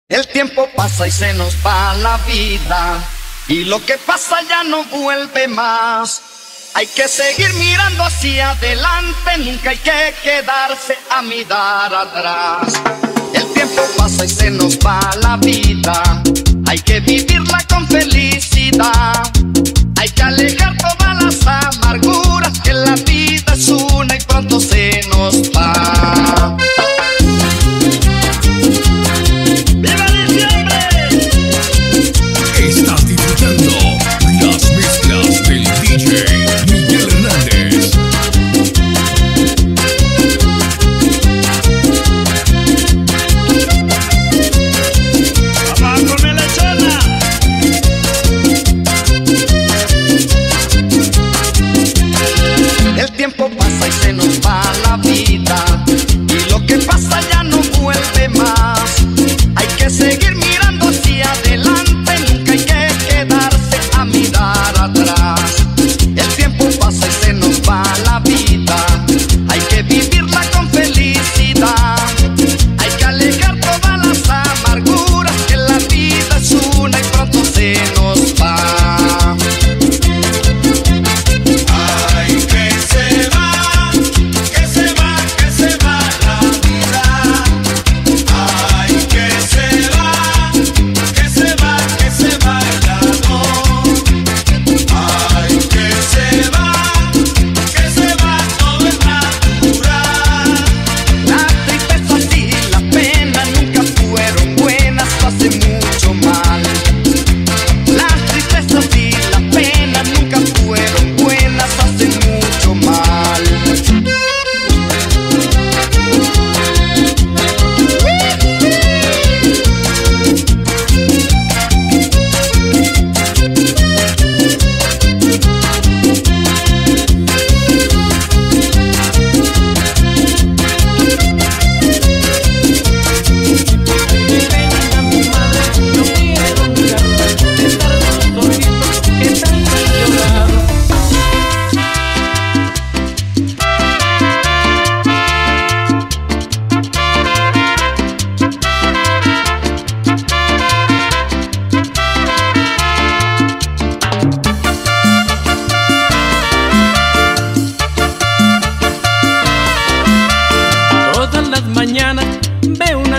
El tiempo pasa y se nos va la vida, y lo que pasa ya no vuelve más. Hay que seguir mirando hacia adelante, nunca hay que quedarse a mirar atrás. El tiempo pasa y se nos va la vida, hay que vivirla con felicidad. Hay que alejar todas las amarguras, que la vida es una y pronto se nos va. Estás disfrutando las mezclas del DJ Miguel Hernández. ¡Vamos con la chola! El tiempo pasa y se nos va la vida, y lo que pasa ya no vuelve más. Hay que seguir mirando hacia adelante, nunca hay que quedarse a mirar atrás. El tiempo pasa y se nos va la vida, hay que vivirla con felicidad. Hay que alejar todas las amarguras, que la vida es una y pronto se nos va.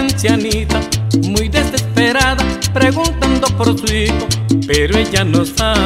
Muy desesperada, preguntando por su hijo, pero ella no sabe